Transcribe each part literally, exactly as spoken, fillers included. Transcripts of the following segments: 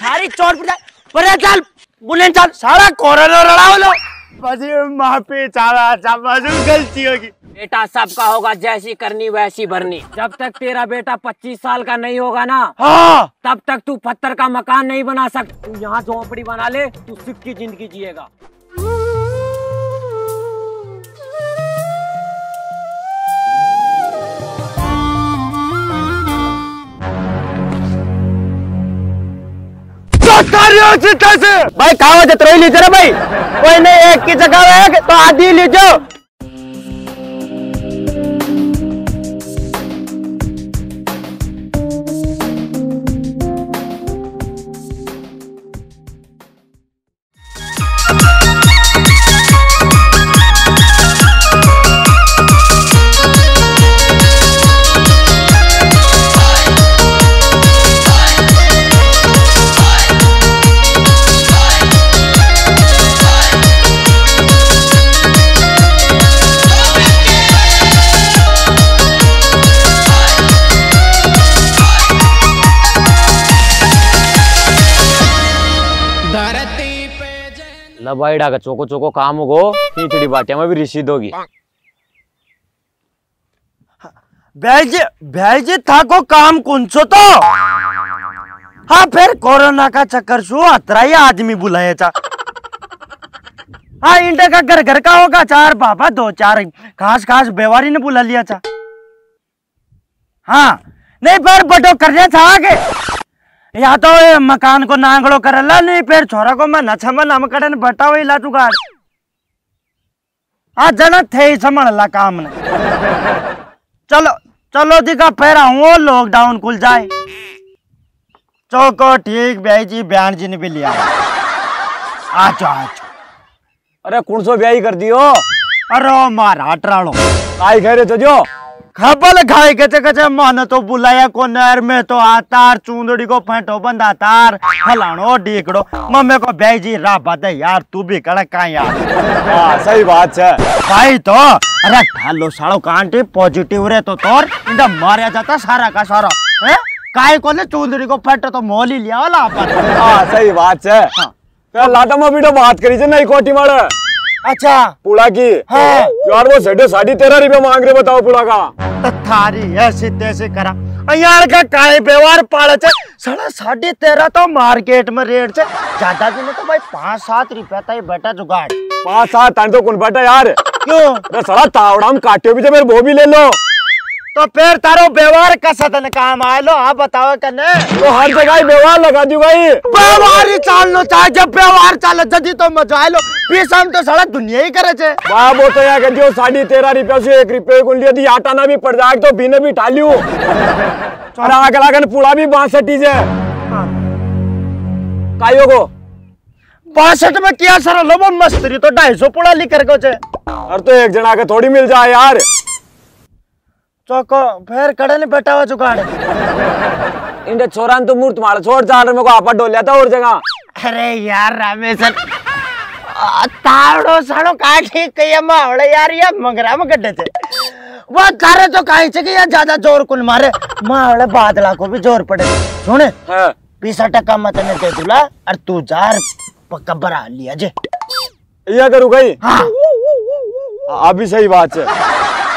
थारी चोट पड़ जाए पर चल बुलेन चल सारा कोरोना रड़ाओ लो बजी माफी चाला चाबाजू गलती होगी बेटा सबका होगा जैसी करनी वैसी भरनी। जब तक तेरा बेटा पच्चीस साल का नहीं होगा ना हाँ तब तक तू पत्थर का मकान नहीं बना सकता। तू यहाँ झोपड़ी बना ले तू सुख की जिंदगी जिएगा। भाई कहा जतरोई लीजिए ना भाई कोई नहीं एक की जगह है तो आधी लीजिए। लबाईडा का चोको चोको काम होगो खींचड़ी बाटिया में भी रिसीद होगी। भेज भेज था को काम कौन सो तो हाँ फिर कोरोना का चक्कर सो अतराई आदमी बुलाया था। हाँ इंडे का घर घर का होगा चार बाबा दो चार खास खास बेवारी ने बुला लिया था। हाँ नहीं फिर बटो करने था आगे या तो मकान को नांगड़ो करला नहीं फिर छोरा को मैं नछम नाम कड़न बटा हुई ला जुगाड़ आ जना थे संभला काम ने चलो चलो दिखा फिर आऊं लॉकडाउन खुल जाए चौको ठीक भाई जी बयान जी ने भी लिया आचो आचो। अरे कौन सो ब्याही कर दियो? अरे मारा टरालो आई घरे तो जो खबल खाए कचे कचे मन तो बुलाया को नहर में तो आतार चूंदड़ी को फेंटो बंदा तार फलानो डीकड़ो मम्मी को भाई जी रा बात है यार तू भी कड़क का यार। हाँ सही बात है भाई तो अरे ढालो सालो कांटे पॉजिटिव रहे तो तोर इंदा मारा जाता सारा का सारा है काय को ने चूंदड़ी को फेंटो तो मोल ही लिया वाला अपन। हाँ सही बात है। हाँ लाटा में वीडियो बात करी नई कोटी मारे अच्छा पुड़ा की हाँ यार वो साढ़े साढ़े तेरह रुपया मांग रहे बताओ पुड़ा का तो थारी ऐसी तैसे करा यार का काय व्यवहार पाले छे साढ़े साढ़े तेरह तो मार्केट में रेट छे ज्यादा भी नहीं तो भाई पाँच सात रुपया तय बेटा जुगाड़ पाँच सात तान तो कौन बेटा यार क्यों मैं साला तावड़ा में काटियो भी तो मेरे वो भी ले लो तो फिर तारो व्यवहार का सदन काम आए लो आप बताओ कने तो हर जगह व्यवहार लगा दी भाई व्यवहार ही चालनो चाहे जब व्यवहार चाले जदी तो मजा आए लो पीसम तो सारा दुनिया ही करे छे वाह वो तो यहाँ कहती हो साढ़े तेरह रुपया से एक रुपये को लिया दी आटा ना भी पड़ जाए तो बिने भी ठालियो और आगे लागन पुड़ा भी बासठी से कायो को बासठ में क्या सर लो मस्तरी तो ढाई सौ पुड़ा लिख कर छे और तो एक जना के थोड़ी मिल जाए यार चौको फिर कड़े ने बैठा हुआ जुगाड़ इंडे छोरा तो मूर्त मार छोड़ जा रहे मेरे को आपा डोलिया था और जगह। अरे यार रामेशन ताड़ो साड़ो का ठीक कहिए मावड़े यार ये मंगरा में गड्ढे थे वो तारे तो काहे से कि यार ज्यादा जोर कुल मारे मावड़े बादला को भी जोर पड़े सुने हाँ बीस टका मत ने दे दूला और तू जार पक्का बरा लिया जे ये करू गई। हाँ अभी सही बात है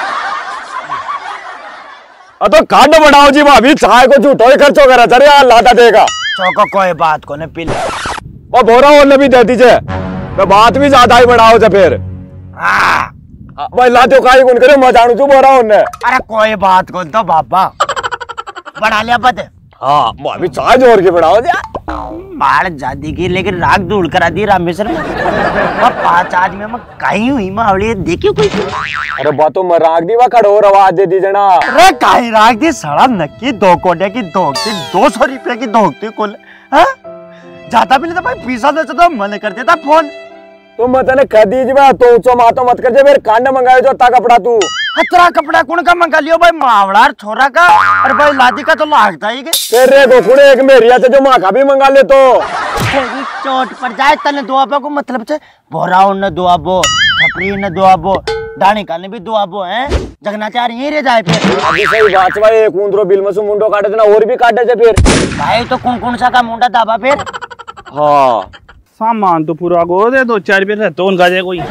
तो कांड बढ़ाओ जी भाभी चाय को झूठो ही खर्चो करा चले यार लाता देगा चौको कोई बात को ने पी ले वो बोरा और भी दे दीजिए तो बात भी ज्यादा ही बढ़ाओ जा फिर हाँ भाई लाते हो काई कौन करे मैं जानू तू बोरा उनने अरे कोई बात कौन तो बाबा बढ़ा लिया पते हाँ भाभी चाय जोर के बढ़ाओ जा मार जादी की लेकिन राग धूल करा दी रामेश्वर में पांच आदमी में कहीं हुई मावड़ी देखियो कोई अरे बातों में राग दी वा खड़ोर आवाज दे दी जना अरे कहीं राग दी सड़ा नक्की दो कोटे की दोगती दो सौ रुपए की दोगती कुल हाँ जाता भी नहीं था भाई पीसा दे तो मन कर देता फोन तो मत ने कह दीजिए बा तो ऊंचो मातो मत कर जे मेरे कांड मंगाए जो ता कपड़ा तू हतरा कपड़ा कौन का मंगा लियो भाई मावड़ा छोरा का और भाई लादी का तो लागता ही के तेरे को खुड़े एक मेरिया से जो मां का भी मंगा ले तो चोट पड़ जाए तने दुआबो को मतलब छे बोराउन ने दुआबो छपरी ने दुआबो दानी का ने भी दुआबो हैं जगनाचार यही रह जाए फिर अभी सही बात भाई एक उंदरो बिल में से मुंडो काटे ना और भी काटे छे फिर भाई तो कौन कौन सा का मुंडा दाबा फिर हाँ सामान तो पूरा गो दे, दो चार रुपये रहते उनका जाए कोई।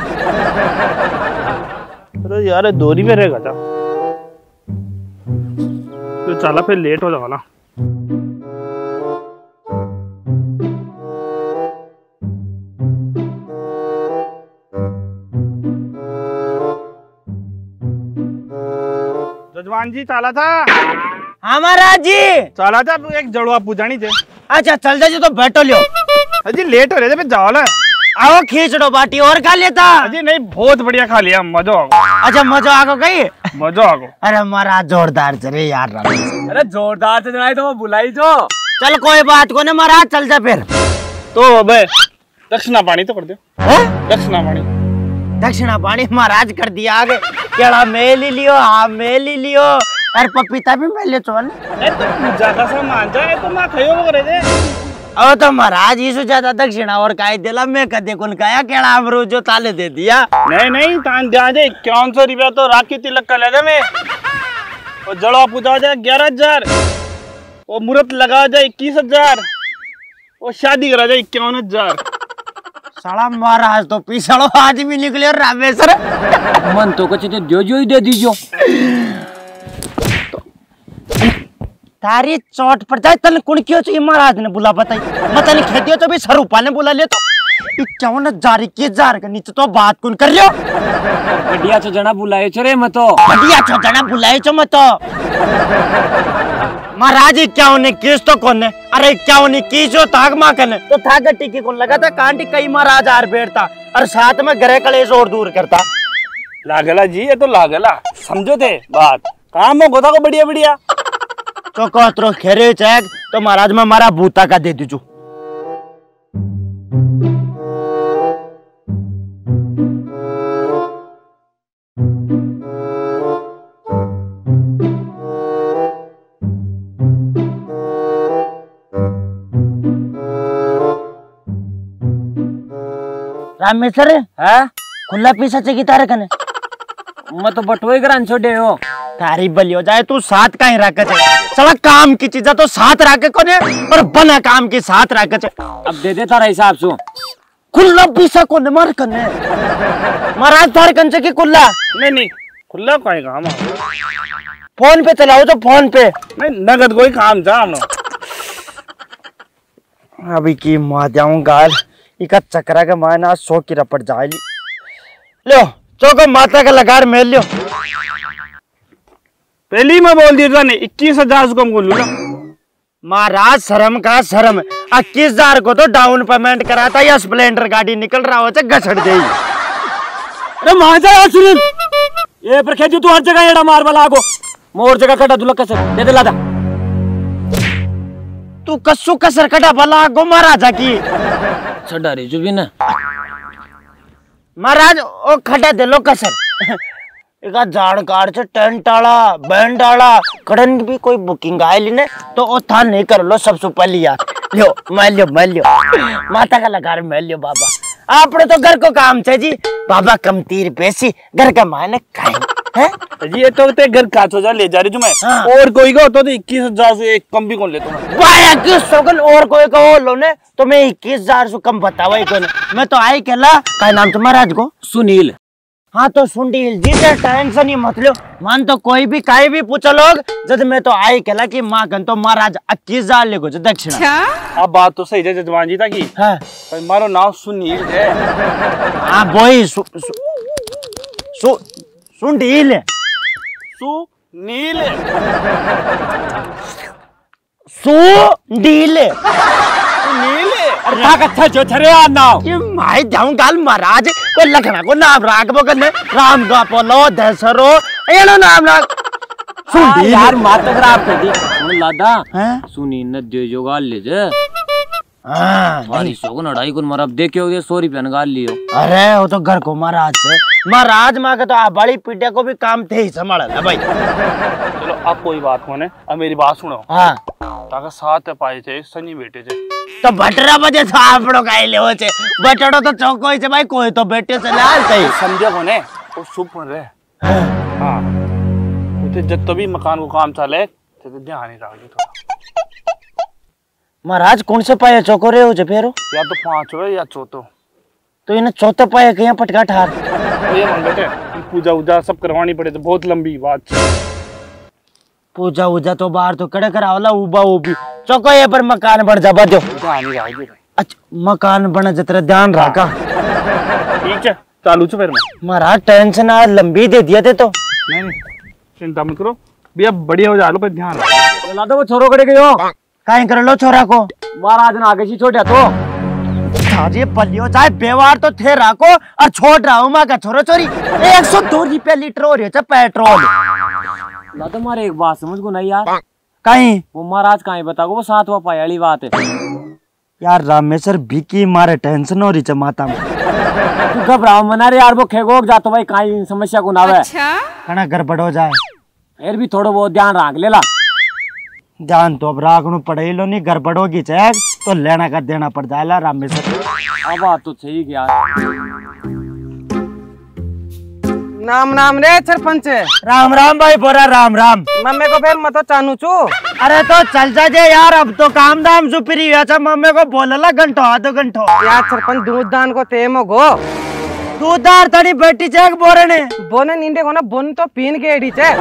अरे यार दो रुपये रहेगा था तो चला, फिर लेट हो जाएगा ना। जजमान जी चाला था। हाँ महाराज जी चाला था, एक जड़वा पूजानी थे। अच्छा चल जा जी, तो बैठो लियो। अजी लेट हो रहे थे, फिर जाओ ना। आओ खींचड़ो बाटी और खा लेता। अजी नहीं, बहुत बढ़िया खा लिया, मजा आ गया। अच्छा मजा आगो कहीं, मजा आ गया। अरे महाराज जोरदार चले यार। अरे जोरदार से जनाई तो बुलाई जो। चल कोई बात को ना महाराज, चल जा फिर। तो अब दक्षिणा पानी तो कर दो। दक्षिणा पानी, दक्षिणा पानी महाराज कर दिया आगे। केड़ा मेल ही लियो, हाँ मेल ही लियो, और पपीता भी मेल लियो। चल तो पूजा का सामान जाए तो मैं खयो करे थे। अब तो महाराज इससे ज्यादा दक्षिणा और काहे दिला, मैं कदे कौन काया केड़ा अमरूद जो ताले दे दिया। नहीं नहीं, तान दिया जाए इक्यावन सौ रुपया तो राखी तिलक का ले मैं, और जड़वा पूजा जाए ग्यारह हजार, और मुहूर्त लगा जाए इक्कीस हजार, और शादी करा जाए इक्यावन हजार। साला महाराज तो पिछड़ो आदमी निकले रामेश्वर। मन तो कुछ तो जो जो ही दे दीजो। तारी चोट पड़ जाए तन कुण क्यों चाहिए महाराज ने बुला बताई, मत नहीं खेती हो तो भी सरूपा ने बुला ले तो इक्यावन हजार इक्कीस हजार के नीचे तो बात कौन कर लियो। बढ़िया तो जना बुलाए चरे मत तो, बढ़िया तो जना बुलाए चो मत तो। महाराज इक्यावन इक्कीस तो कौन है, अरे इक्यावन इक्कीस जो ताक माँ कने तो था गट्टी की कौन लगा था, कांटी कई महाराज आर बैठता और साथ में ग्रह कलेश और दूर करता। लागला जी, ये तो लागला समझो थे बात, काम हो गोदा को बढ़िया बढ़िया चौको खेरे चेक तो महाराज में हमारा बूता का दे दीजू। रामेश्वर है खुला पीसा चाहिए तारे कने, मैं तो बटुए ग्रान छोड़े हो। तारी बली हो जाए, तू साथ का ही रखे साला काम की चीजा तो साथ रखे कोने और बना काम की साथ रखे। अब दे दे तारा हिसाब से खुला पीसा कोने मार कने महाराज तार कंचे की खुला नहीं नहीं, खुला कोई काम है। फोन पे चलाओ तो फोन पे नहीं, नगद कोई काम था हम अभी की मार जाऊं गाल इका चक्रा के मायना सौ की रपट जाए लो चौको माता का लगार मेल लियो। पहली मैं बोल दिया था इक्कीस हजार को बोल लूंगा। महाराज शर्म का शर्म, इक्कीस हजार को तो डाउन पेमेंट कराता या स्प्लेंडर गाड़ी निकल रहा हो घसड़ जाएगी। अरे माजा सुनील ये पर खेजू तू हर जगह एड़ा मार वाला आगो मोर जगह कटा दुलक कसर दे दे लादा। तू कस्सू कसर कटा भला आगो महाराजा की छड़ा रे जो भी ना महाराज ओ खटा दे लो कसर एका जाड़ कार से टेंट आला बैंड आला खड़न भी कोई बुकिंग आए ली ने तो ओ था नहीं कर लो सबसे पहले यार लियो मैं लियो मैं लियो माता का लगार मैं लियो बाबा आपने तो घर को काम छे जी बाबा कम तीर पैसी घर का मायने खाए हैं जी। ये तो ते घर का जा ले जा रही हूं मैं। हाँ। और कोई का होता तो इक्कीस हजार से एक कम भी कौन लेता भाई इक्कीस सौ और कोई का हो लो ने तो मैं इक्कीस हजार से कम बतावा ही कौन मैं तो आई कहला का नाम तो महाराज को सुनील। हाँ तो सुनील जी ते टेंशन ही मत लो मान तो कोई भी काई भी पूछो लोग जब मैं तो आई कहला कि माँ कन तो महाराज इक्कीस हजार ले को दक्षिणा। अब बात तो सही है जजमान जी था की हाँ मारो नाम सुनील है। हाँ बोई सु, सु, सु, सुनील सुनील सुनील सुनील अरे अच्छा जो थरे आ नाम ये माई जाऊं गाल महाराज कोई लखना को नाम राग बो करने राम का पोलो दशरो ये लो नाम राग सुनील यार मात खराब कर दी सुन लादा हैं सुनील ने दे जो गाल ले जे हाँ मारी सौ को लड़ाई को मर अब देखियो ये सौ रुपया निकाल लियो। अरे वो तो घर को महाराज से महाराज माँ का तो आप बड़ी पीटिया को भी काम थे ही संभाल है भाई। चलो अब कोई बात होने अब मेरी बात सुनो। हाँ ताकि साथ पाए थे सनी बेटे थे तो बटरा बजे था आप लोग आए ले हो चे बटड़ो तो चौको से भाई कोई तो बेटे से लाल सही समझे कोने वो शुभ बन रहे। हाँ उसे जब तो भी मकान को काम चले तो ध्यान ही रखिए थोड़ा। महाराज कौन से पाया चौको रहे हो जो फेरो या तो पांच हो या चौथो तो इन्हें चौथा पाया कहीं पटका ठार ये मन बेटे पूजा उजा सब करवानी पड़े तो बहुत लंबी बात। पूजा उजा तो बाहर तो कड़े करावला उबा उबी चौको ये पर मकान बन जा बजो अच्छा मकान बने जतरा ध्यान रखा ठीक है चालू छो फिर मैं महाराज टेंशन आज लंबी दे दिया थे तो नहीं नहीं चिंता मत करो भैया बढ़िया हो जा लो पर ध्यान रखो। ला तो वो छोरो कड़े गयो कहीं कर लो छोरा को महाराज ने आगे सी छोड़ा तो ये पलियो चाहे बेवार तो थे राको और छोड़ रहा हूँ माँ का छोरो चोरी एक सौ दो रुपया लीटर हो रही है पेट्रोल। ला तो मारे एक बात समझ को नहीं यार कहीं वो महाराज कहीं बताओ वो सातवा पाया वाली बात है यार रामेश्वर बिकी मारे टेंशन हो रही है माता में तू घबराओ मना रे यार वो खेगोग जातो भाई कहीं समस्या को ना है अच्छा कना गड़बड़ हो जाए फिर भी थोड़ा बहुत ध्यान रख लेला ध्यान तो अब राखनु पड़े लो नहीं गड़बड़ होगी चाहे तो लेना का देना पड़ जाएगा रामेश्वर अब बात तो सही क्या नाम नाम रे सरपंच राम राम भाई बोरा राम राम मम्मी को फिर मैं तो चानू चू अरे तो चल जा यार अब तो काम दाम सुपरी अच्छा मम्मी को बोलला घंटो आधो घंटो यार सरपंच दूध दान को तेम हो गो दूधार तड़ी बेटी चेक बोरे ने बोने नींदे को ना बोन तो पीन के एडी चे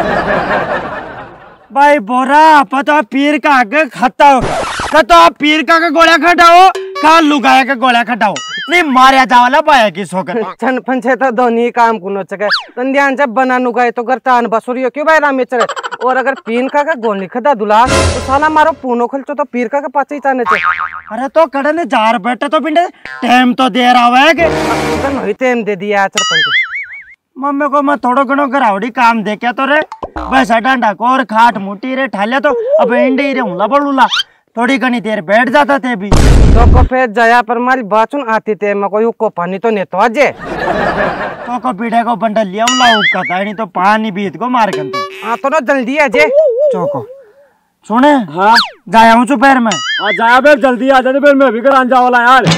भाई बोरा पता पीर का आगे खाता हो का तो आप पीर का का गोला खटाओ का लुगाया का गोला खटाओ नहीं मारिया जावला पाया किस होकर छन पंचे तो दोनों काम कुनो चके तंदियान जब बना नुगाए तो घर तान बसुरियो क्यों भाई रामेश्वर और अगर पीन का का गोल लिखदा दुला तो साला मारो पूनो खलचो तो पीर का का पाचे ही चाने चे अरे तो कड़े ने जार बैठे तो पिंडे टाइम तो दे रहा है के तो नहीं टाइम दे दिया सरपंच मम्मी को मैं थोड़ो घणो घरावड़ी काम देखे तो रे बस डांडा को और खाट मुटी रे ठाले तो अब इंडे रे हुला बड़ूला थोड़ी घनी देर बैठ जाता थे भी तो को फिर जया पर मारी बाचुन आती थे मैं कोई को पानी तो नहीं तो अजे तो को पीढ़े को बंडल लिया उला उका था नहीं तो पानी बीत को मार कर तो हाँ तो ना जल्दी अजे चौको सुने हाँ जाया हूँ पैर में आ जाया फिर जल्दी आ जाते फिर मैं भी घर जा वाला यार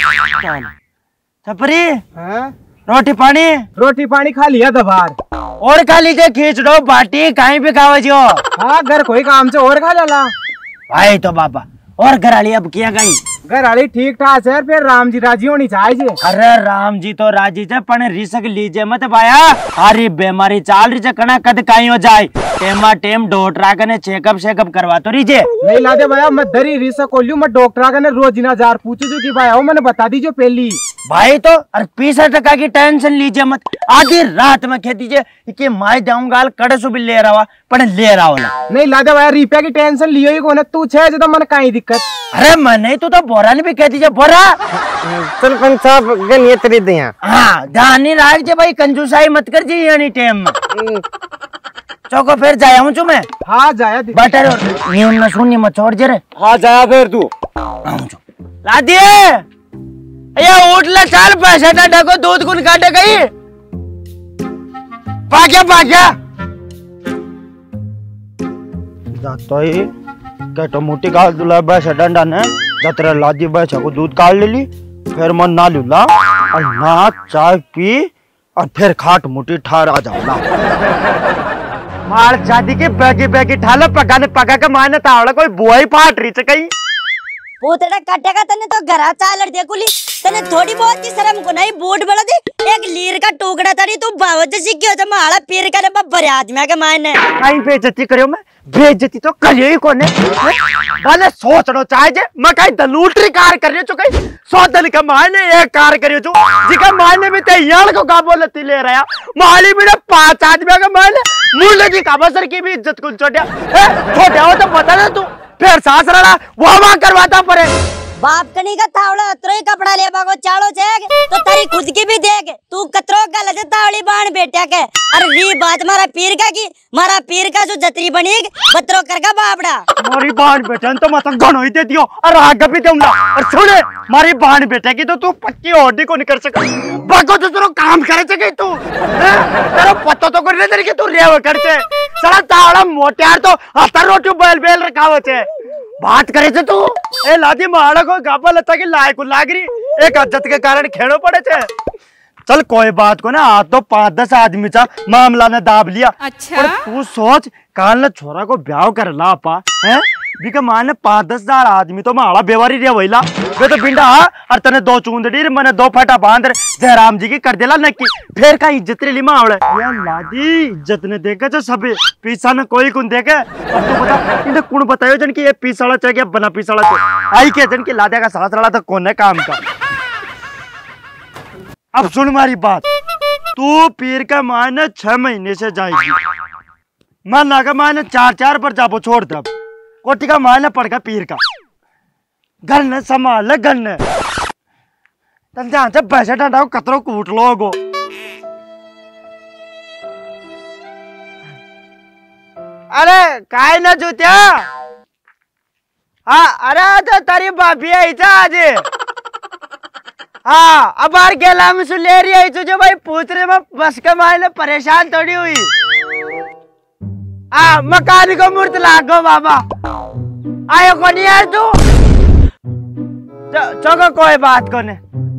छपरी हाँ रोटी पानी रोटी पानी खा लिया दबार और खा लीजिए खींच दो बाटी कहीं भी खाओ जो हाँ घर कोई काम से और खा लेला भाई तो बाबा और घराली अब किया गई घर वाली ठीक ठाक है फिर राम जी राजी होनी चाहिए अरे राम जी तो राजी थे पण रिसक लीजिए मत भाया अरे बीमारी चाल रही कना कद काई हो जाए टेमा टेम डॉक्टर कने चेकअप शेकअप करवा तो रीजे नहीं लादे भाया मैं दरी रिसक को लियो मैं डॉक्टर कने रोज ना जार पूछू जो कि भाई आओ मैंने बता दीजिए पहली भाई तो अरे पीस टका की टेंशन लीजिए मत आधी रात में कह दीजिए कि माई जाऊंगा कड़े सु भी ले रहा पण ले रहा होला नहीं लादे भाया रुपया की टेंशन लियो ही कोने तू छे तो मन काई दिक्कत अरे मैं नहीं तू तो बोरा ने भी कह दीजिए बोरा सरपंच साहब गनिए तरी दिया हाँ ध्यान नहीं रख जे भाई कंजूसाई मत कर जी यानी टाइम में चौको फिर जाया हूँ मैं हाँ जाया बटर नियम न सुनिए मत छोड़ जे रे हाँ जाया फिर तू ला दिए ये उठ ले चल पैसे ना ढको दूध कुन काटे गई पाक्या पाक्या जातो ही केटो मोटी गाल दुला बैसा डंडा ने जतरे लादी बैसा को दूध काट ले ली फिर मन ना लूला और ना चाय पी और फिर खाट मुटी ठार आ जाऊला मार शादी की बैगी बैगी ठालो पकाने पका के माने तावड़ा कोई बुआई फाट रही कहीं पूतड़ा काटेगा तने तो घरा चालर दे कुली तने थोड़ी बहुत की शर्म को नहीं बूट बड़ा दे एक लीर का टुकड़ा तड़ी तू बावत सीखियो तो माला पीर करे बब्बर आदमी के माने कहीं बेइज्जती करियो मैं बेइज्जती तो करियो ही कोने भले सोच लो चाहे जे मैं कहीं दलूटरी कार कर रही हूं कहीं सौ दल के मायने एक कार करियो छु जिका मायने भी ते यार को का बोलती ले रहा माली भी पांच आदमी के मायने मूल्य की काबसर की भी इज्जत कुल छोटिया छोटिया हो तो बता दे तू फिर सास रहा वो वहां करवाता पड़े बाप कनी का तावड़ा अतरो ही कपड़ा ले बागो चालो छे तो तारी खुद की भी देख तू कतरो गलत तावड़ी बाण बेटा के अरे री बात मारा पीर का की मारा पीर का जो जतरी बनी बतरो करगा बापड़ा मारी बाण बेटा तो मत घणो ही दे दियो और आगे भी दूंगा और सुने मारी बाण बेटा की तो तू पक्की ओडी को नहीं कर सका बाको तो तेरो काम करे सके तू तेरो पत्तो तो करने तेरे की तू रेव कर छे साला तावड़ा मोटियार तो हतर रोटी बेल बेल रखाव छे बात करे छे तू ए लादी माड़ा को गाबा लता की लायक लाग रही एक इज्जत के कारण खेड़ो पड़े छे चल कोई बात को ना आज तो पांच दस आदमी चा मामला ने दाब लिया अच्छा? पर तू सोच काल ने छोरा को ब्याह कर ला पा है बिका माने पाँच दस हजार आदमी तो माड़ा बेवारी रे वहीला वे तो बिंडा और तने दो चूंदड़ी मैंने दो फटा बांध जयराम जी की कर देला नक्की फिर का इज्जत रे लिमा आवड़े या लादी इज्जत ने देखे जो सबे पीछा ने कोई कुन देखे अब तो बता इन्हें कुण बतायो जन की ये पीसाड़ा चाहिए बना पीसाड़ा तो आई के जन की लादे का साथ रहा तो कौन है काम का। अब सुन मारी बात, तू पीर का माने छह महीने से जाएगी मैं ना का माने चार चार पर जाबो छोड़ दब कोटी का माने पड़ का पीर का घर ने संभाल घर ने तन ध्यान से पैसे डांडाओ कतरो कूट लोगो। अरे काय ना जूत्या हाँ अरे तो तारी भाभी आई था आज हाँ अब बार गेला में सुन ले रही है तुझे भाई पूछ रहे मैं बस के मायने परेशान थोड़ी हुई हाँ मकान को मूर्त लागो बाबा आयो को नहीं यार तू चौको कोई बात को ने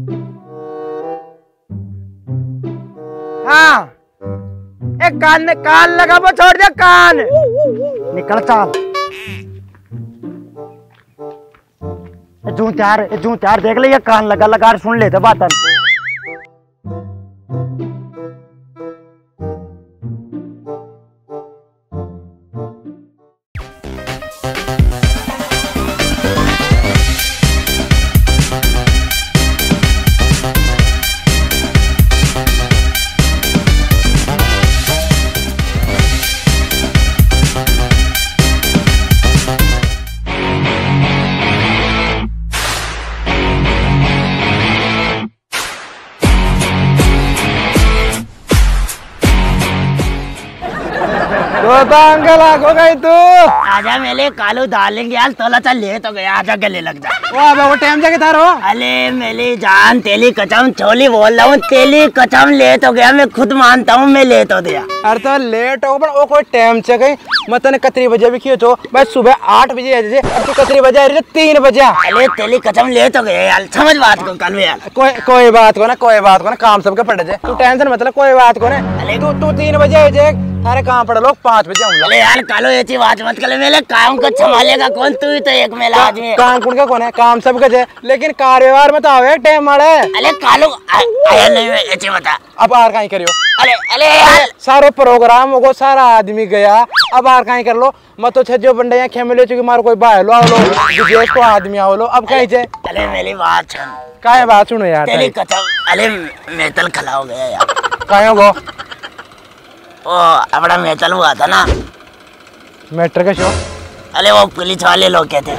हाँ एक कान ने कान लगा वो छोड़ दे कान निकल चाल जू त्यार जू त्यार देख ले ये कान लगा लगा सुन लेते बात अंकल हो गई तू आजा मेले कालू डालेंगे यार तोला चल ले तो गया आजा गले लग जा वाह वो टाइम जाके तारो अले मेली जान तेली कचम छोली बोल रहा हूँ तेली कचम ले तो गया मैं खुद मानता हूँ मैं ले तो दिया अरे तो लेट हो पर वो कोई टाइम से गई मैं तने कतरी बजे भी कियो तो भाई सुबह आठ बजे आ जाए अब तू कतरी बजे आ रही तीन बजे अरे तेली कचम ले तो गया यार समझ बात को कल यार कोई कोई बात को ना कोई बात को ना काम सबके पड़ जाए तू टेंशन मतलब कोई बात को ना अरे तू तू तीन बजे आ जाए सारे काम पड़े लोग पाँच बजे आऊंगा अरे यार कालो ऐसी बात मत कर मेरे काम को संभालेगा कौन तू ही तो एक मेला आदमी काम कुण का कौन है काम सब है लेकिन कार व्यवहार में तो आवे टाइम मारे अरे कालो आया नहीं ऐसे बता अब आर कहीं करियो अरे अरे यार सारो प्रोग्राम होगो सारा आदमी गया अब आर कहीं कर लो मत तो छजो बंडे यहाँ खेमे चुकी मारो कोई बाहर लो आओ लो विदेश को आदमी आओ लो अब कहीं से अरे मेरी बात सुन काय बात सुनो यार तेरी कसम अरे मेतल खला हो गया यार काय होगो ओ अपना मेतल हुआ था ना मैटर का शो अरे वो पुलिस वाले लोग कहते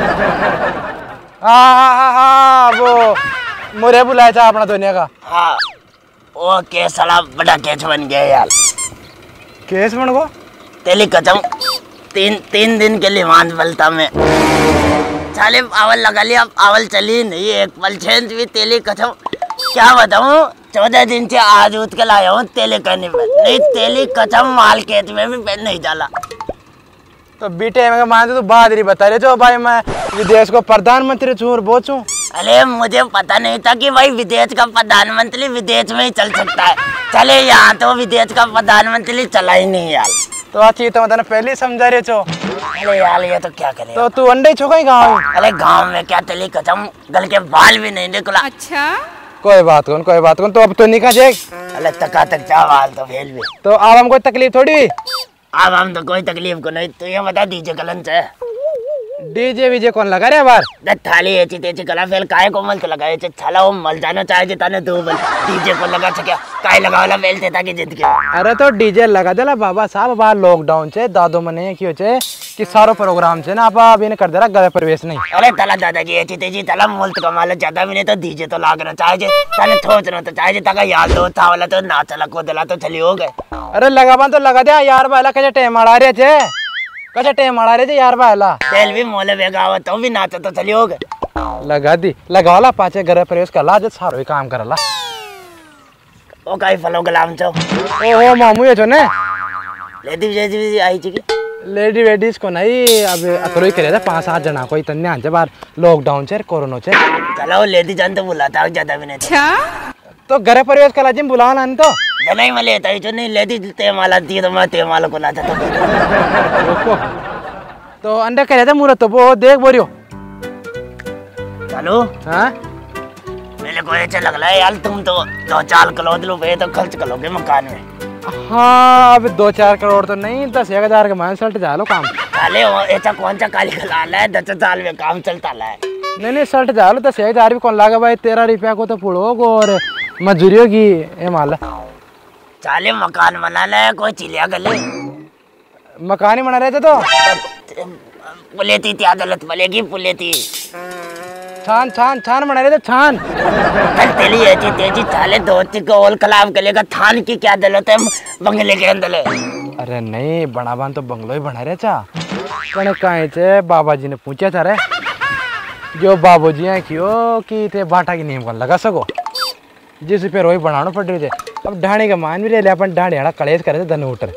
हाँ हाँ हाँ हाँ वो मोरे बुलाया था अपना दुनिया का हाँ वो केस साला बड़ा केस बन गया यार केस बन गो तेली कसम तीन तीन दिन के लिए मान बलता में साले आवल लगा लिया आवल चली नहीं एक पल छेंद भी तेली कसम क्या बताऊँ चौदह दिन से आज उठ के लाया हूँ तेले करने में नहीं तेली कसम माल खेत में भी नहीं डाला तो बीटे में मानते तो बहादुरी बता रहे जो भाई मैं विदेश को प्रधानमंत्री छू और बोचू अरे मुझे पता नहीं था कि भाई विदेश का प्रधानमंत्री विदेश में ही चल सकता है चले यहाँ तो विदेश का प्रधानमंत्री चला ही नहीं यार तो अच्छी तो मतलब पहले ही समझा रहे छो अरे यार ये तो क्या करे तो तू अंडे छो कहीं गाँव अरे गाँव में क्या तेली कसम गल के बाल भी नहीं निकला अच्छा कोई बात कौन कोई बात कौन तो अब तो निकल जाए अरे तका तक जा बाल तो भेज भी तो अब हम कोई तकलीफ थोड़ी अब हम तो कोई तकलीफ को नहीं तो ये बता दीजिए कलन से डीजे वीजे कौन लगा रहे बार द थाली ऐसी तेजी कला फेल काय को मल तो लगाए छे छला वो मल जाना चाहे जे ताने दो बल डीजे को लगा छे क्या काय लगा वाला मेल थे ताकि जित के अरे तो डीजे लगा देला बाबा साहब बार लॉकडाउन छे दादो मने क्यों छे कि सारो प्रोग्राम छे ना अब अभी ने कर देला गए प्रवेश नहीं अरे तला दादाजी ऐसी तेजी तला मुल्क कमाल ज्यादा भी नहीं तो डीजे तो लागना चाहे जे ताने ठोचना तो चाहे जे ताका याद हो था वाला तो ना चला को दिला तो चली हो गए अरे लगावन तो लगा दे यार बाला कैसे टाइम आड़ा रहे छे कैसे टाइम आड़ा रहे छे यार बाला तेल भी मोले बेगावत तो भी नाच तो चली हो गए लगा दी लगावला पाचे घर प्रवेश करला जे सारो ही काम करला ओ काई फलो गुलाम छो ओ हो मामू ये छो ने लेडी जेजी आई छी लेडी वेडीज को नहीं अब अतरो ही करे था पांच सात जना कोई तन्ने आंचे बार लॉकडाउन छे कोरोना छे चलो लेडी जान तो बुलाता ज्यादा भी नहीं अच्छा तो घर प्रवेश करा जिम बुलावा ना तो नहीं मैं लेता ही जो नहीं लेती ते माला दी तो मैं ते माला को ना चाहता तो अंडे कह रहे थे मुहूर्त तो वो देख बोरियो। चलो हाँ मेरे को ऐसे लग रहा है यार तुम तो दो चार करोड़ रुपए तो खर्च करोगे मकान में। हाँ अब दो चार करोड़ तो नहीं, दस एक हजार के मान सल्ट जा लो काम। साले वो ऐसा कौन सा काली खलाल है दस साल में काम चलता है। नहीं नहीं सल्ट जा लो, दस एक हजार भी कौन लागा भाई, तेरह रुपया को तो पुड़ोग और मजदूरियों की ये माल। साले मकान बना ले कोई चिलिया गले मकान ही बना रहे थे तो पुलेती थी अदालत बोलेगी पुलेती छान छान छान बना रहे थे छान। कल तेली ऐसी तेजी साले दोस्ती को ओल खलाफ करेगा थान की क्या अदालत है बंगले के अंदर है। अरे नहीं बना बान तो बंगलो ही बना रहे चा कने कहीं से बाबा जी ने पूछा था रे जो बाबू जी हैं क्यों कि थे बाटा की नीम को लगा सको जिस पे रोई बनाना पड़ रही थे। अब ढाणी का मान भी ले लिया अपन ढाणी हड़ा कलेश करे थे धन उठर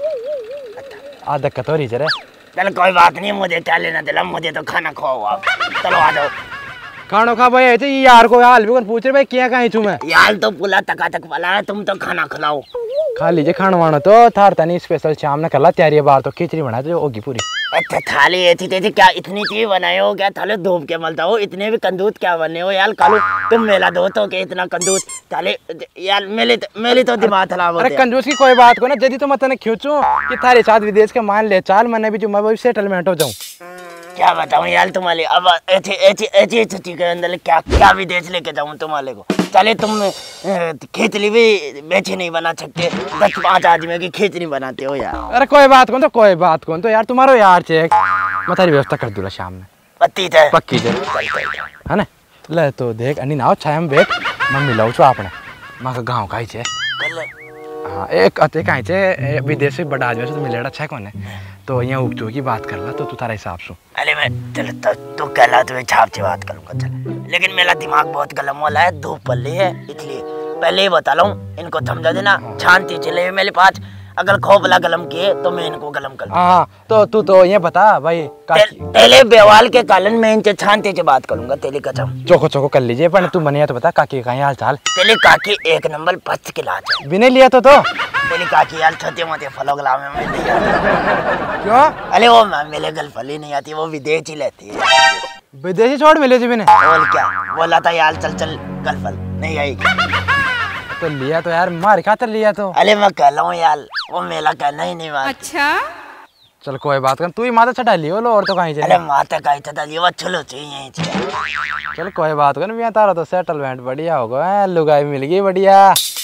आ दिक्कत हो रही चे रे। चल कोई बात नहीं मुझे क्या लेना दिला मुझे तो खाना खाओ आप चलो आ जाओ। खानो खा भाई ऐसे ये यार को हाल भी कौन पूछ रहे भाई क्या कहीं छू मैं यार तो पुला तका तक वाला है तुम तो खाना खिलाओ। खा लीजिए खाना वाना तो थार तनी स्पेशल शाम ने कर ला तैयारी बार तो खिचड़ी बना दो होगी पूरी। अच्छा थाली ऐसी तेजी क्या इतनी चीज बनाए हो क्या थाले धूप के मलता हो इतने भी कंदूत क्या बने हो यार कालू तुम मेला दो तो के इतना कंदूत थाले यार मेले मेले तो दिमाग खराब अरे कंजूस की कोई बात को ना जदी तो मैं खींचू कि थारे साथ विदेश के मान ले चाल मैंने भी जो मैं सेटलमेंट हो जाऊँ। क्या बताऊं यार तुम्हारे अब ऐसे ऐसे ऐसे छुट्टी के अंदर क्या क्या विदेश लेके जाऊं तुम्हारे को। चले तुम खिचड़ी भी बेचे नहीं बना सकते दस पाँच आदमी की खिचड़ी बनाते हो यार। अरे कोई बात कौन तो कोई बात कौन तो यार तुम्हारो यार चेक मैं तारी व्यवस्था कर दूंगा शाम में पत्ती थे पक्की थे है ना। ले तो देख अन्नी ना छाया में बैठ मैं मिलाऊ छो आपने माँ का गाँव का ही छे हाँ एक अते कहीं छे विदेश में बड़ा आदमी से तो मिलेगा अच्छा कौन है तो यहाँ उपचो की बात कर ला तो तू तारा हिसाब से। अरे मैं चल तो तू कहला तो छाप से बात करूंगा चल लेकिन मेरा दिमाग बहुत गलम वाला है धूप पल्ली है इसलिए पहले ही बता रहा हूँ इनको समझा देना शांति चले मेरे पास अगर खोपला गलम किए तो मैं इनको गलम कर हाँ तो तू तो ये बता भाई तेले बेवाल के कारण मैं इनसे शांति से बात करूंगा तेली कसम चोको चोको कर लीजिए पर तू बनिया तो बता काकी का हाल चाल। तेली काकी एक नंबर फर्स्ट क्लास बिना लिया तो तो तेली काकी यार छोटे मोटे फलों गला में मैं नहीं आता क्यों। अरे वो मेरे गल फली नहीं आती वो विदेश ही लेती है विदेशी छोड़ मिले जी बिना बोल क्या बोला था यार चल चल गल फल नहीं आएगी तो लिया तो यार मार खातर लिया तो। अरे मैं कह रहा हूँ यार वो मेला कहना ही नहीं मार। अच्छा चल कोई बात कर तू ही माता चढ़ा लियो लो और तो कहीं अरे माता का चढ़ा लियो वो चलो चाहिए चल कोई बात कर मैं तारा तो सेटलमेंट बढ़िया होगा लुगाई मिल गई बढ़िया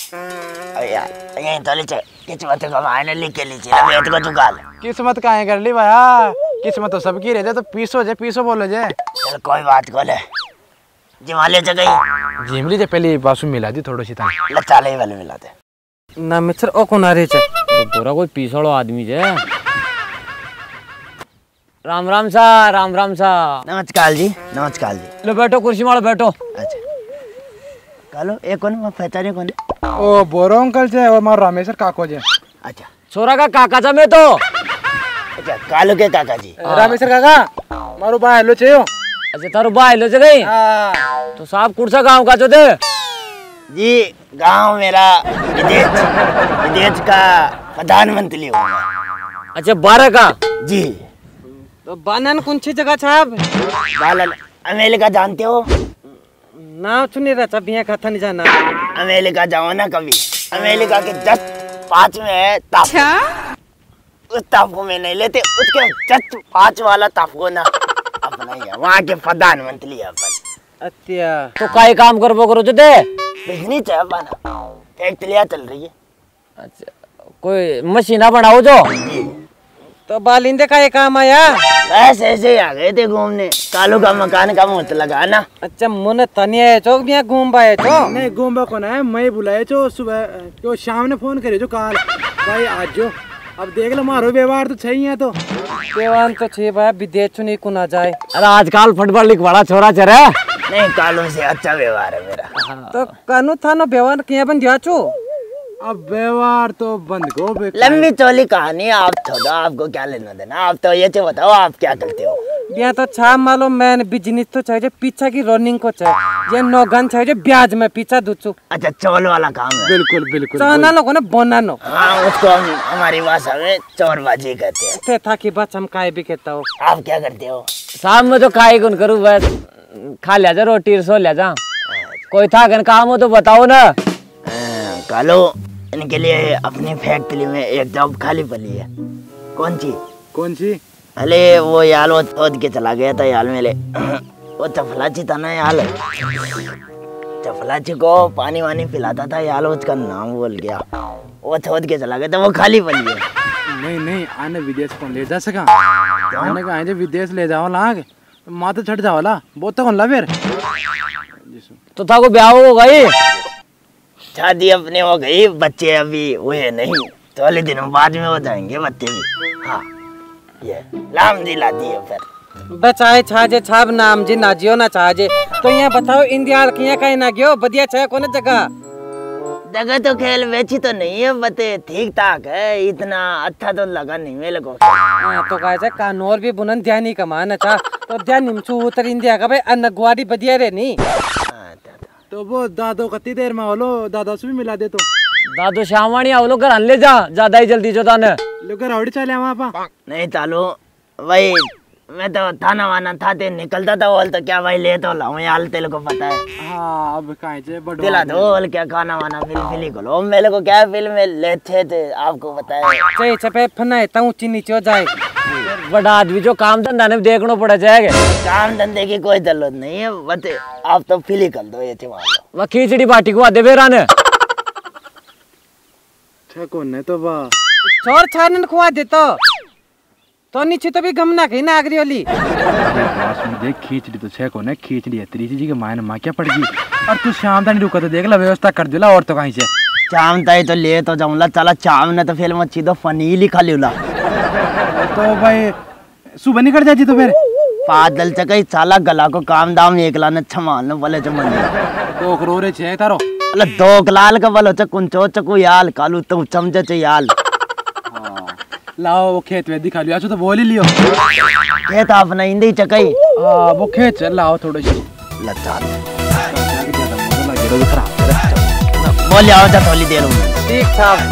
यार यहीं तो लीजिए किस्मत को मायने लिख के लीजिए वेट को जुगाल किस्मत काहे कर ली भाया किस्मत तो सबकी रह जाए तो पीसो जे पीसो बोलो जे चल कोई बात को ले जिमाले जगह जिम लीजिए पहले बासु मिला दी थोड़ी सी ताई लचाले वाले मिला दे ना मित्र ओ कौन आ रहे छे पूरा कोई पीसड़ो आदमी जे राम राम सा राम राम सा नमस्कार जी नमस्कार जी लो बैठो कुर्सी मारो बैठो। अच्छा कालो एक कौन वो पहचाने कौन ओ बोरो अंकल छे और मारो रामेश्वर काको जे। अच्छा छोरा का काका जा मैं तो अच्छा कालो के काका जी रामेश्वर काका मारो भाई हेलो छे अच्छा तारो भाई लो जगह हां तो साहब कुर्सा गांव का जो दे जी गांव मेरा विदेश विदेश का प्रधानमंत्री हूँ अच्छा बारह का जी तो बानन कौन सी जगह साहब बालन अमेरिका जानते हो नाम सुनी रहा सब यहाँ कथा नहीं जाना अमेरिका जाओ ना कभी अमेरिका के जस्ट पाँच में है टापू उस टापू में नहीं लेते उसके जस्ट पाँच वाला टापू ना अपना ही है वहाँ के प्रधानमंत्री है अपन। अच्छा तो काई काम करबो करो जो दे बिजनेस है अपना फैक्ट्रियाँ चल रही है। अच्छा कोई मशीना बनाओ जो तो बालिंदे का ये काम आया ऐसे ऐसे ही आ गए थे घूमने कालू का मकान का मुहूर्त लगाना। अच्छा मुने तनिया चौक भी घूम पाए तो नहीं घूम बा कौन है मैं बुलाए जो सुबह जो शाम ने फोन करे जो काल भाई आज जो अब देख लो मारो व्यवहार तो सही है तो व्यवहार तो छे भाई विदेश नहीं को ना जाए। अरे आजकल फुटबॉल लिख बड़ा छोरा चरे नहीं कालू से अच्छा व्यवहार है मेरा तो कानू थानो व्यवहार किया बन जाचो अब व्यवहार तो बंद को लंबी चौली कहानी आप छोड़ो आपको क्या लेना देना आप तो ये तो बताओ आप क्या करते हो। बिया तो छा मालूम मैंने बिजनेस तो चाहिए पीछा की रनिंग को चाहिए ये नौगन चाहिए ब्याज में पीछा दूचू। अच्छा चौल वाला काम है। बिल्कुल बिल्कुल चाना लोगों ने बोनानो। हाँ उसको हम हमारी भाषा में चौरबाजी कहते हैं। ते था की बात हम काय भी कहता हो। आप क्या करते हो? शाम में तो खाई कौन करूँ बस खा लिया जा रोटी सो लिया जा। कोई था कन काम हो तो बताओ ना। कालो इनके लिए अपनी फैक्ट्री में एक जॉब खाली पड़ी है। कौन सी? कौन सी? अरे वो याल वो खोद के चला गया था याल मेले। वो चफलाची था ना याल, चफलाची को पानी वानी पिलाता था याल, उसका नाम भूल गया। वो खोद के चला गया था, वो खाली पड़ी है। नहीं नहीं आने विदेश कौन ले जा सका? आने का आए विदेश ले जाओ लाग माथे छट जाओ ला बहुत तो कौन ला फिर। तो था को ब्याह हो गई शादी अपने हो गई, बच्चे अभी हुए नहीं, थोड़े दिनों बाद में हो जाएंगे बच्चे भी। हाँ ये लाम जी लाती है फिर बचाए छाजे छाब नाम जी ना जियो ना छाजे। तो यहाँ बताओ इंडिया किया कहीं ना गयो बढ़िया छे कौन जगह? जगह तो खेल वेची तो नहीं है, बते ठीक ठाक है, इतना अच्छा तो लगा नहीं मेरे को। हाँ तो कहा कानूर भी बुनन ध्यान ही कमाना चाह तो ध्यान निमचू उतर इंडिया का भाई अन्नगवाड़ी बढ़िया रे नहीं। तो वो दादो कती देर में होलो दादा से भी मिला दे तो। दादो श्यामाणी आओ लो घर ले जा ज्यादा ही जल्दी जो ताने लोग रावड़ी चले वहाँ पा नहीं चालू भाई, मैं तो थाना वाना था ते निकलता था बोल तो क्या भाई ले तो लाऊं यार, तेरे को पता है। हाँ अब कहाँ से बड़ो दिला दो बोल क्या खाना वाना फिल फिली खोलो, मेरे को क्या फिल्म में लेते थे आपको पता है। चाहिए छपे फना इतना ऊंची नीचे हो जाए। बड़ा आदमी जो काम धंधा ने देखना पड़ा जाएगा। काम धंधे की कोई जरूरत नहीं है, बस आप तो फिली कर दो ये वह खिचड़ी बाटी को आधे बेरा ने कौन है तो वाह छोर छानन खुआ दे तो तो नीचे तो भी गमना कहीं ना आगरी वाली देख खींचड़ी तो छह कौन है खींचड़ी है त्रिजी जी के मायने माँ क्या पड़ गई। और तू शाम तक नहीं रुका तो देख ला व्यवस्था कर दिला और तो कहीं से चाम ताई तो ले तो जाऊंगा चला चाम ने तो फिल्म अच्छी तो फनी लिखा लिया तो भाई सुबह निकल जाती तो फिर पादल चकई साला गला को काम दाम एक लाने अच्छा मान लो बोले चमन दो करोड़ छे तारो अल दो लाल का बोलो च कुंचो चकु याल कालू तो चमचे च याल लाओ वो खेत में दिखा लियो तो बोल ही लियो खेत अपना इंदी चकई हां वो खेत चल लाओ थोड़ी सी लच्चा बोल आओ जा थोड़ी देर में ठीक साहब।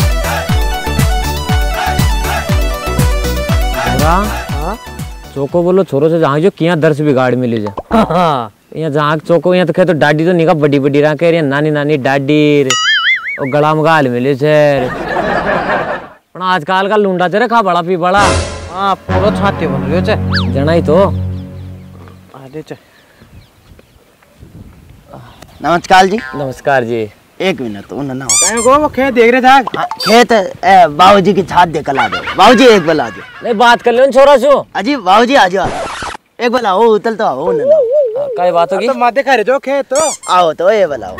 हाँ चौको बोलो छोरो से जहाँ जो किया दर्श बिगाड़ मिली जा यहाँ जहाँ चौको यहाँ तो कहे तो डाडी तो निका बड़ी बड़ी रहा कह रही नानी नानी डाडी और गला मगाल मिले सर पण आजकल का लुंडा तेरे खा बड़ा पी बड़ा हाँ पूरा छाते बन रहे हो चे जना ही तो आधे चे। नमस्कार जी। नमस्कार जी। एक मिनट उन्हें ना कहीं को वो खेत देख रहे था खेत बाबूजी की छात देकर ला दो बाबूजी एक बार आ जाओ। नहीं बात कर लो छोरा सो अजी बाबूजी आ जाओ एक बार आओ उतल तो आओ ना काय बात होगी तो माते खा रहे जो खेत तो आओ तो ये बुलाओ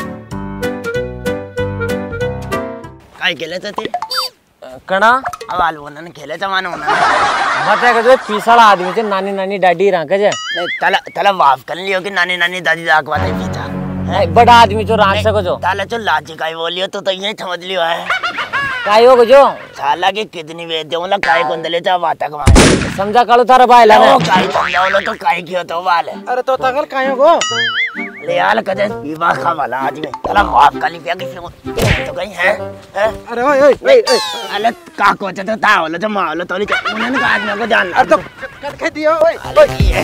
काय केले थे कणा अवाल वनन खेले जमाने वनन बता के जो पीसाला आदमी से नानी नानी डाडी रांक जे नहीं तला तला माफ कर लियो कि नानी नानी दादी दाक बातें पीछा है बड़ा आदमी जो रांक सको जो ताला जो लाजी काय बोलियो तो तो यही समझ लियो है काय हो जो साला की कितनी वेद देऊला काय कोंदले चा बाता कमाए समझा कालो थारा भाईला ओ काय समझावलो तो काय कियो तो वाले अरे तो तगल कायो गो ले यार कदे विवाह का वाला आदमी तला माफ कर लिया कि फिर तो कहीं है अरे ओए ओए ओए अले का को तो ता होलो जो मालो तो उन्होंने का आदमी को जान अरे तो कट के दियो ओए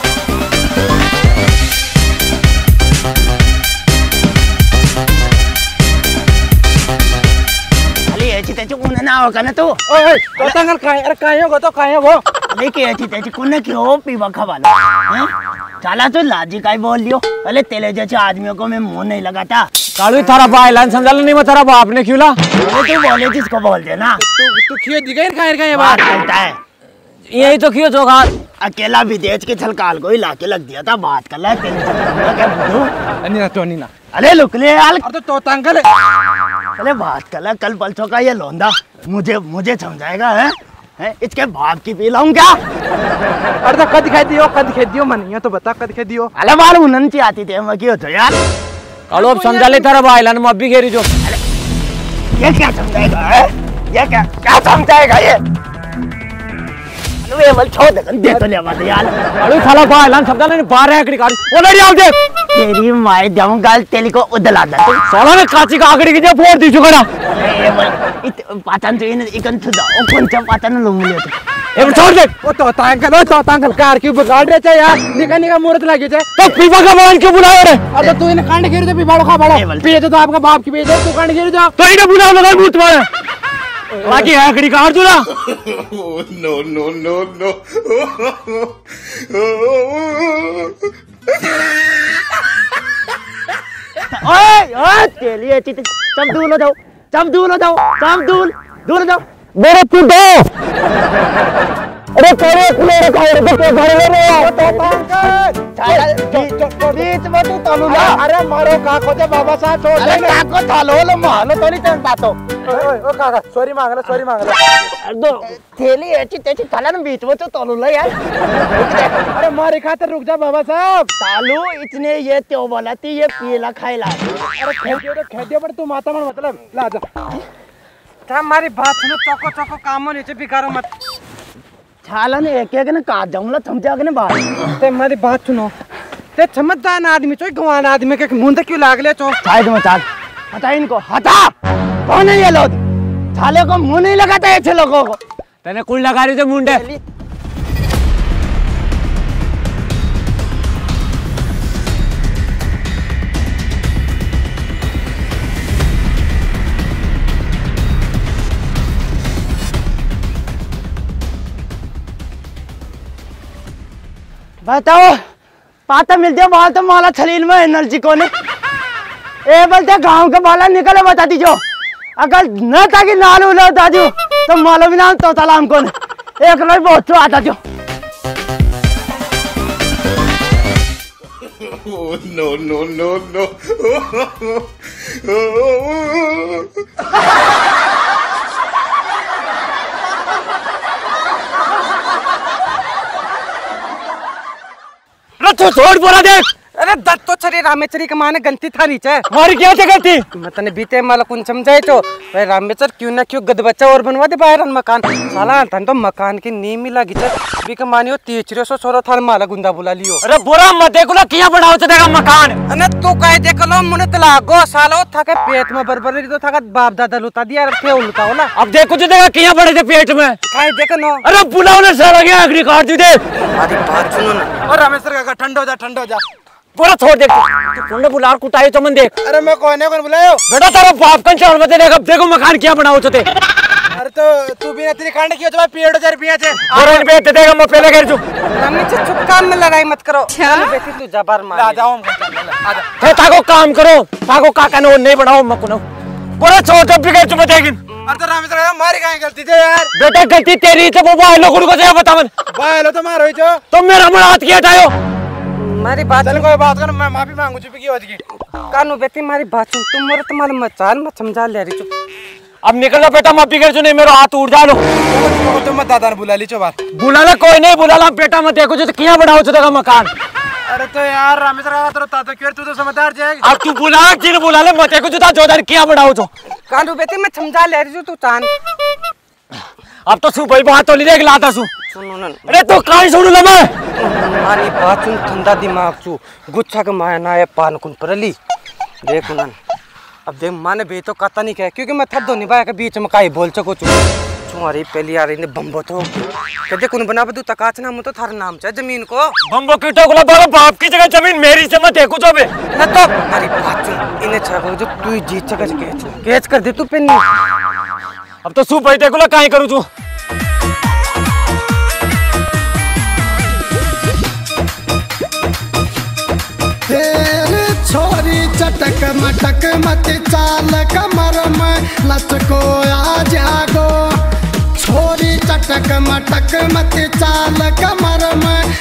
ऐसी तेजी उन्हें ना होगा ना तो ओए तो तंगल काय अरे कायो गो तो कायो गो लेके ऐसी तेजी कुने क्यों पीवा खवाला हैं चला तो लाजी काय बोल लियो अरे तेरे जैसे आदमियों को मैं मुंह नहीं लगाता कालू थारा भाईला समझा नहीं मैं थारा बाप ने क्यों ला अरे तू बोले जिसको बोल दे ना तू तू खियो दिगाई काय काय बात करता है यही तो क्यों जो खा अकेला विदेश के छलकाल को ही लाके लग दिया था बात कर ले तेरे से क्या बुद्धू अन्य तो नहीं ना अरे लुक ले यार अरे तो तंगल अरे बात कर ले कल पलचों का ये लोंदा मुझे मुझे समझाएगा है हैं इसके बाप की पी लाऊं क्या अरे तो कद दिखाई दियो कद दिखाई दियो मनियो तो बता कद दिखाई दियो अरे बाल उन्नन ची आती थी मैं क्यों तो यार कालू अब समझा ले थारा भाईला मैं अभी घेरी जो ये क्या समझाएगा है ये क्या क्या समझाएगा ये वे बल छोड़ दे दे तो ले मत यार अरे साला बाहर समझा नहीं बाहर है गाड़ी ओ नहीं आओ दे तेरी माय जाऊं गाल तेली को उदला दे साला ने काची का आगड़ी के फोड़ दी जुगड़ा ए बल इत पाचन तो इन इकन थदा ओ कौन चा पाचन लूंग ले ए छोड़ दे ओ तो तांगल ओ तो तांगल कार क्यों बिगाड़ रहे थे यार निका निका मूर्त लगे थे तो पीपा का मान क्यों बुलाओ रे अब तो तू इन्हें कांड घेर दे पीपाड़ो खा बाड़ो पिए तो आपका बाप की पिए दे तू कांड घेर जा तो इन्हें बुलाओ लगा मूर्त मारे बाकी आखिरी काट दूला नो नो नो नो ओए ओए तेली ऐसी चम दूर हो जाओ चम दूर हो जाओ चम दूर दूर हो जाओ मेरे तू दो अरे तेरे कुले रखा है तो घर में रहो तो तांग बीच में तू तालू ला अरे मारो काको दे बाबा साहब छोड़ दे काको थालो लो मानो तो नहीं तेरा तो ओए ओ काका सॉरी मांग ले सॉरी मांग ले दो थैली ऐसी तेरी थाला न बीच में तो तालू ला यार अरे मारे खातिर रुक जा बाबा साहब तालू इतने ये त्यो बोला थी ये पीला खाइला अरे खेदियो तो खेदियो पर तू माता मन मतलब ला जा था हमारी बात सुनो चौको चौको काम होने से बिगाड़ो मत छाला ने एक एक ने काट जाऊंगा समझा के ने बात ते हमारी बात सुनो ते समझदार आदमी चो गवान आदमी के मुंह क्यों लाग ले चो शायद में चाल हटा इनको हटा कौन है ये लोग छाले को मुंह नहीं लगाता ऐसे लोगों को तेने कुल लगा रही थे मुंडे बताओ पाता मिलते बाल तो माला छलील में एनर्जी कोने ए बोलते गांव के बाला निकले बता दीजो अगर न था कि नाल उला दाजू तो मालो भी नाम तो तलाम कोने एक लोग बहुत तो आता जो नो नो नो नो तू छोड़ बोला देख अरे दत्त तो छरी रामेश्वरी के माने गलती था नीचे हमारी क्या थे गलती मैं तने बीते माला कुन समझाए तो भाई रामेश्वर क्यों ना क्यों गद बच्चा और बनवा दे बाहर मकान साला तन तो मकान की नींव मिला गिचे बी के मानियो तीसरे सौ सोलह थाल माला गुंदा बुला लियो अरे बुरा मत देखो ना किया बनाओ तो देगा मकान अने तू कह देख लो मुने तला गो सालो था के पेट में बरबर तो था का बाप दादा लुता दिया रे थे लुता होला अब देखो तो देगा किया बड़े थे पेट में कह देख नो अरे बुलाओ ना सर आ गया आखिरी काट दी दे हमारी बात सुनो ना और रामेश्वर का ठंडा हो जा ठंडा हो जा पूरा छोड़ देख तूने बुलार कुटाई तो मन देख अरे मैं कौन है कौन बुलायो बेटा तेरा बाप का चावल बते देख अब देखो मकान क्या बनाओ तो ते अरे तो तू भी ना तेरी कांड कियो तो पेड़ हजार रुपया से और इन पे दे देगा मैं पहले कर दूं मम्मी से चुप काम में लड़ाई मत करो चल बेटी तू जबर मार आ जाओ आ जा थे ताको काम करो ताको काका ने नहीं बनाओ मकुनो पूरा छोड़ दो बिगड़ चुप देगी अरे तो रामेश्वर मारी काहे गलती थे यार बेटा गलती तेरी तो वो भाई लोगों को से बता मन भाई लो तो मारो ही जो तुम मेरा मन हाथ किया हटायो मारी बात चल कोई बात कर मैं माफी मांगू चुप की होती कानू बेटी मारी बात सुन तुम मोरे तुम्हारे मचाल मत समझा ले रही चुप अब निकल जा बेटा माफी कर जो नहीं मेरा हाथ उड़ जा लो तुम मत दादा ने बुला ली चो बात बुला ले कोई नहीं बुला ला बेटा मत देखो जो किया बनाओ तो देगा मकान अरे तो यार रामेश्वर का तो तातो क्यों तू तो समझदार जाएगा अब तू बुला किन बुला ले मत देखो जो जोदार किया बनाओ तो कानू बेटी मैं समझा ले रही तू चांद अब तो सु भाई बात तो ले देख लाता सु सुनो ना अरे तू काई सुन ले मैं हमारी बात सुन ठंडा दिमाग चू गुच्छा के माया ना है पान कुन परली देख ना अब देख माने बे तो कता नहीं कह क्योंकि मैं थद निभाया के बीच में काई बोल चको चू तुम्हारी पहली यार ने बम्बो तो कदे कुन बना बदू तकाच नाम तो थार नाम चाहे जमीन को बम्बो कीटो को बाबा बाप की जगह जमीन मेरी से मत देखो जो बे ना तो हमारी बात सुन इन्हें छागो जो तू जीत चका केच केच कर दे तू पेनी अब तो सु भाई देखो ला काई करू तू छोरी चटक मटक मत चाल कमर में लचको आ जागो छोरी चटक मटक मत चाल कमर में